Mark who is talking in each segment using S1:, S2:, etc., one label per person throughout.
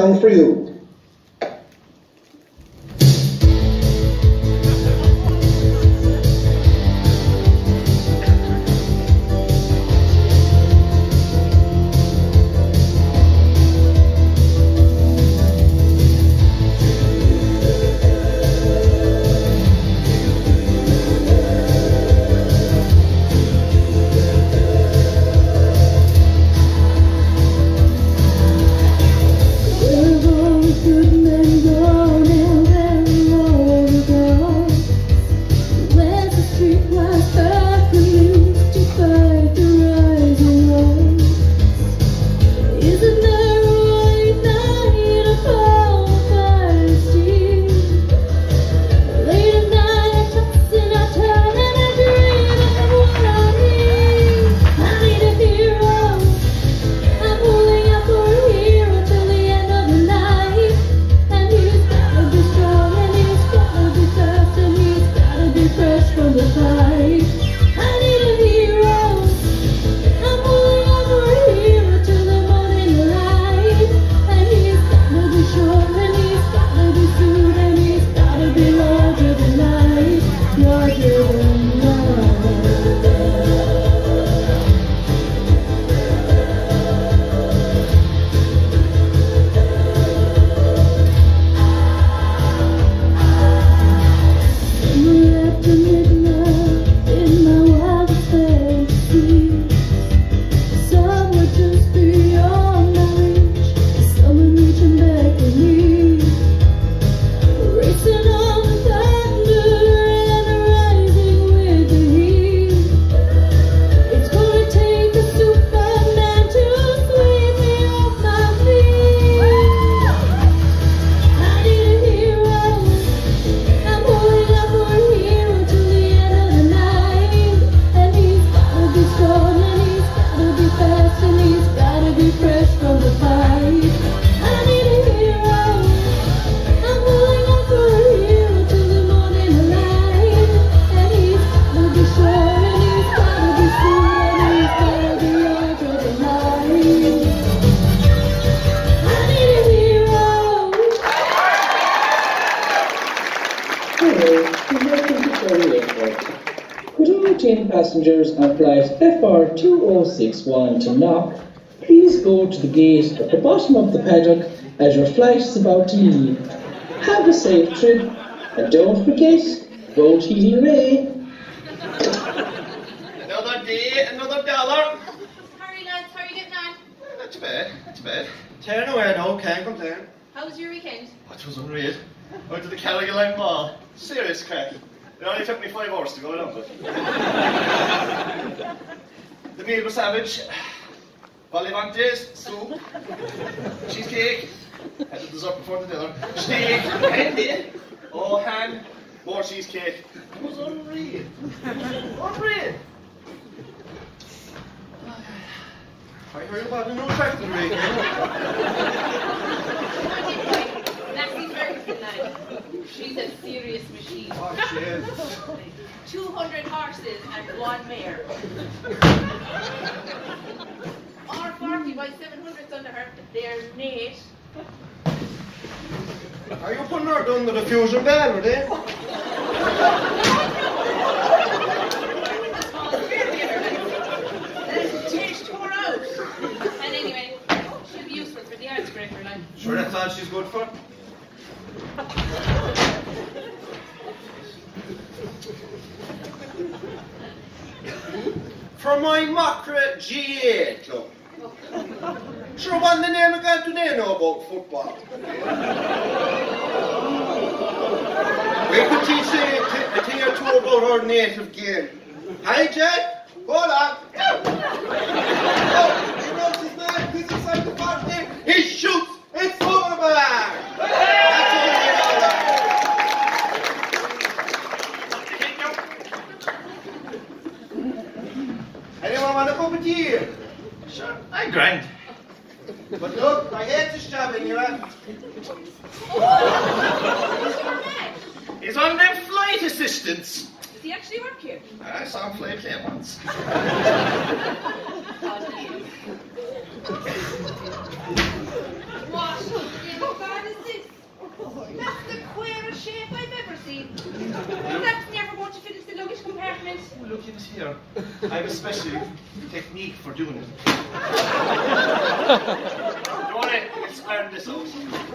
S1: Song for you.
S2: Passengers on flight FR2061 to Knock, please go to the gate at the bottom of the paddock as your flight is about to leave. Have a safe trip and don't forget, vote Healy Ray.
S3: Another day, another dollar.
S4: Hurry lads, how are you getting on?
S3: Not too bad, not too bad. Tearing away though, can't complain.
S4: How was your weekend?
S3: It was unreal. Went to the Causeway Mall. Serious crack. It only took me 5 hours to go down with. The meal was savage. Volleyvantes, soup, cheesecake, had the dessert before the dinner, steak, candy, ham, more cheesecake. It was unreal. Unreal. I heard about the new tractor rig.
S4: She's a serious machine.
S3: Oh, she is.
S4: 200 horses and 1 mare. R40 by 700s under her. There's Nate.
S3: Are you putting her under the fusion bell, are they?
S4: Tish tore out. And anyway, she'll be useful for the art scraper line.
S3: Sure, that's all she's good for. For my Macra GA club. Sure, what in the name of God do they know about football? We could teach a thing or two about our native game. Hi, Jack. Hold on. Oh, he runs his man. He's inside the box there. He shoots. It's over the bar. Anyone want a cup of tea? Sure, I'm grand. But look, I hate this job in your hand. He's on them flight assistants.
S4: Does he actually work here?
S3: I saw him play once.
S4: What? shape I've ever seen. That's never going to fit into the luggage compartment.
S3: Oh, look in here. I have a special technique for doing it. Don't worry, let's iron this out.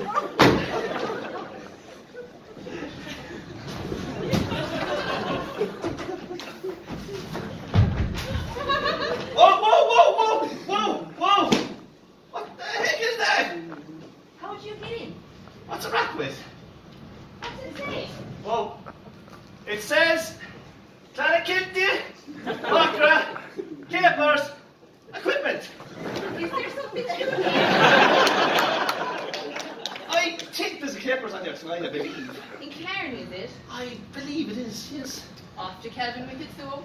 S3: Oh, whoa, whoa, whoa, whoa, whoa! What the heck is that?
S4: How would you get in?
S3: What's a rack with?
S4: What's it say?
S3: Whoa. It says, Clarikilty, Macra, capers, equipment.
S4: Is there something to do here?
S3: I think there's capers on there tonight, I believe.
S4: In Cairn, is it?
S3: I believe it is, yes.
S4: Off to Kelvin with it, so.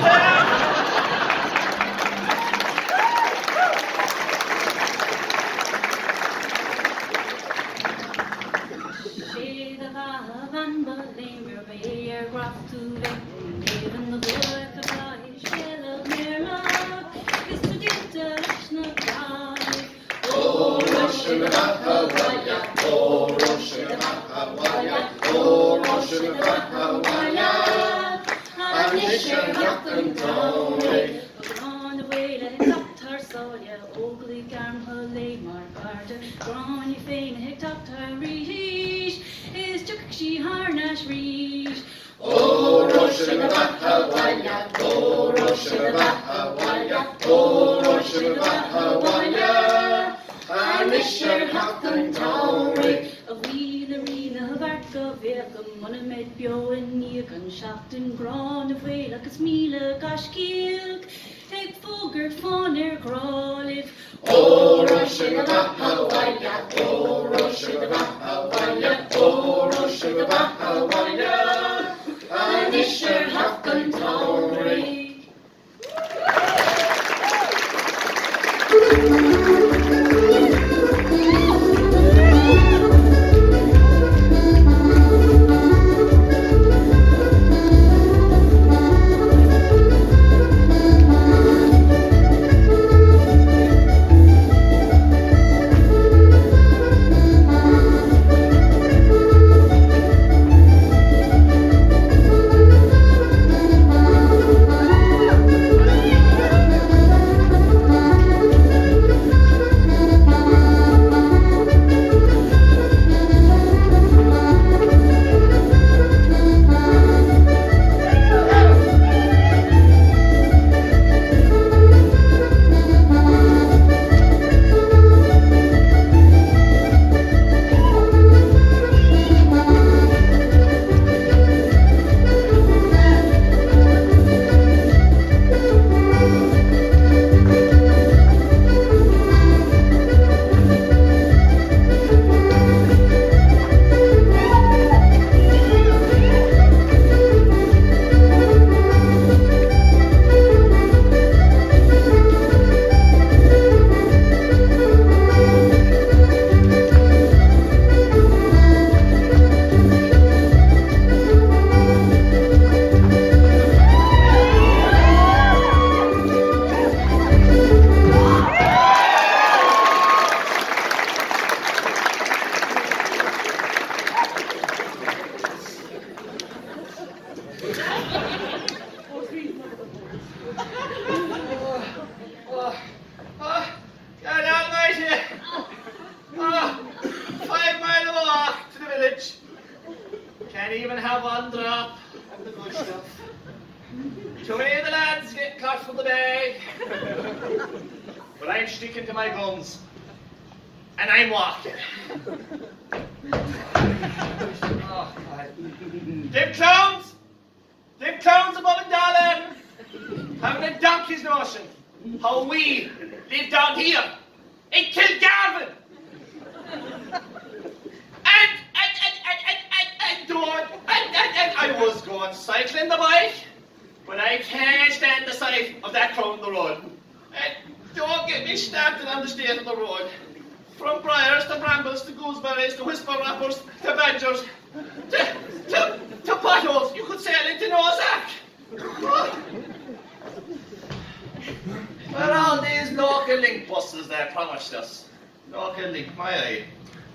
S3: Where are all these local link buses there promised us? Local link, my eye.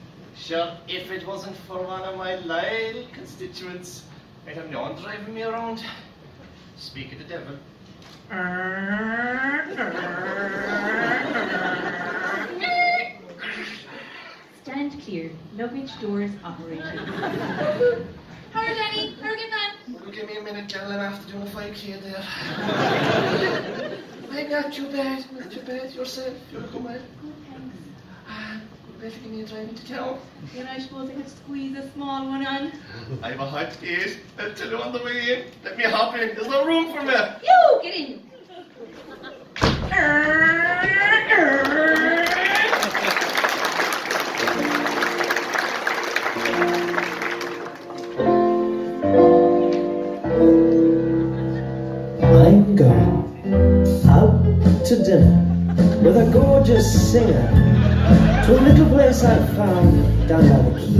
S3: Sure, if it wasn't for one of my loyal constituents, I'd have no one driving me around. Speak of the devil.
S1: Stand clear. Luggage doors operating.
S4: How are Danny? How are you getting on?
S3: Well, give me a minute, girl, I'm after doing a 5K there. I'm not too bad, not too bad. Yourself, you wanna come with? Better give me a drive into town.
S1: Then I suppose I could squeeze a small one on.
S3: I have a hot gate. I'll tell you on the way in. Let me hop in. There's no room for me.
S1: You, get in.
S5: I'm going out to dinner with a gorgeous singer to a little place I found down by the quay.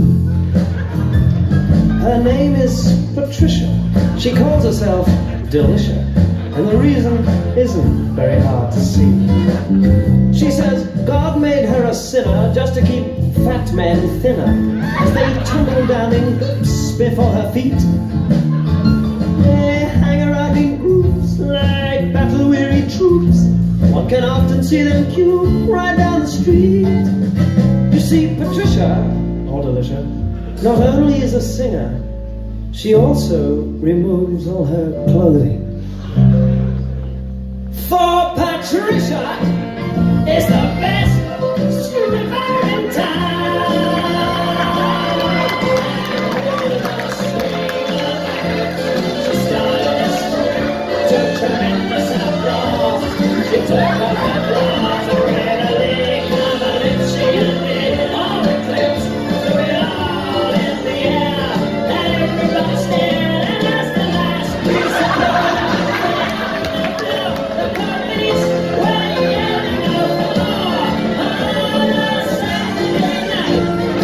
S5: Her name is Patricia. She calls herself Delicia, and the reason isn't very hard to see. She says God made her a sinner just to keep fat men thinner as they tumble down in hoops before her feet. They hang around in groups like battle-weary troops. One can often see them queue right down the street. You see, Patricia, or Delicia, not only is a singer, she also removes all her clothing. For Patricia is the best stripper in town. She started a strip to tremendous applause. She took off her bras and readily covered it. She undid all the clips, threw it all in the air, and everybody stared. And as the last piece of the police were yelling out the law on a Saturday night,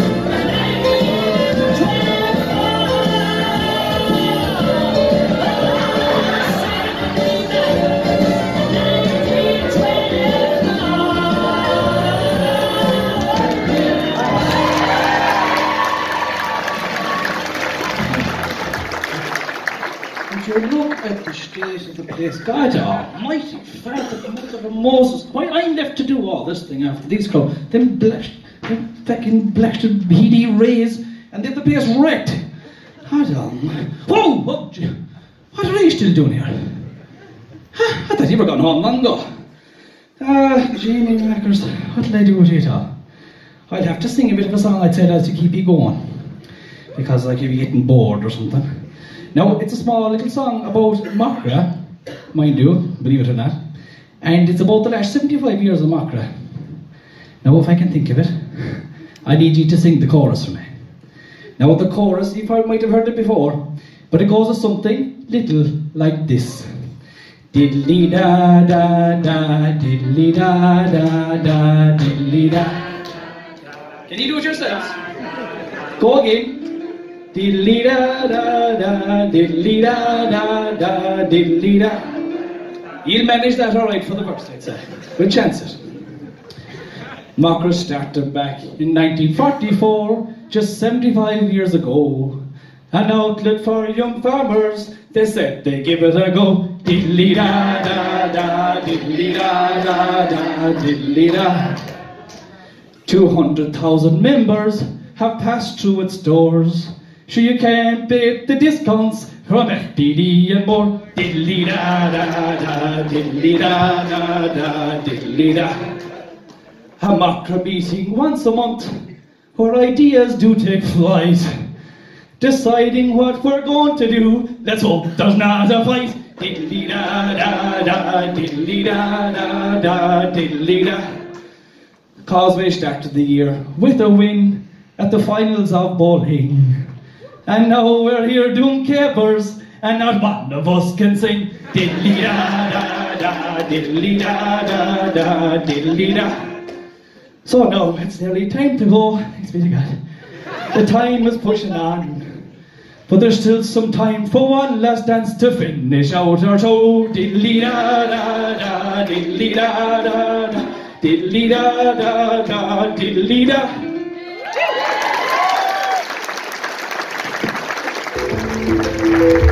S5: 1924.
S6: You look at the state of the place. God almighty, Father, Mother of Moses. Why I'm left to do all this thing after these crowd? Them fucking blasted beady rays, and they've the place wrecked. God almighty. Whoa! What are you still doing here? I thought you were gone home long ago. Jamie Mackers, what'll I do with you at all? I'd have to sing a bit of a song, I'd say, to keep you going. Because like you'd be getting bored or something. Now, it's a small little song about Macra, mind you, believe it or not. And it's about the last 75 years of Macra. Now, if I can think of it, I need you to sing the chorus for me. Now, the chorus, you might have heard it before, but it goes as something little like this. Diddly da da da, diddly da da da, diddly da. Can you do it yourselves? Go again. Diddly da da da, diddly da da da, diddly da. You'll manage that all right for the verse, I'd say. We'll chance it. Macra started back in 1944, just 75 years ago. An outlet for young farmers, they said they give it a go. Diddly da da da, diddly da da da, diddly da. 200,000 members have passed through its doors. Sure you can't beat the discounts from FDD and more. Diddly da da da, diddly da da da, diddly da. A Macra meeting once a month, where ideas do take flight. Deciding what we're going to do, let's hope there's not a fight. Diddly da da da, diddly da da da, diddly da. Causeway started the year with a win at the finals of bowling. And now we're here doing capers, and not one of us can sing. Diddly da da da, diddly da da da, diddly da. So now it's nearly time to go. Thanks be to God. The time is pushing on, but there's still some time for one last dance to finish out our show. Diddly da da da, diddly da da da, diddly da da da, diddly da.
S2: Thank you.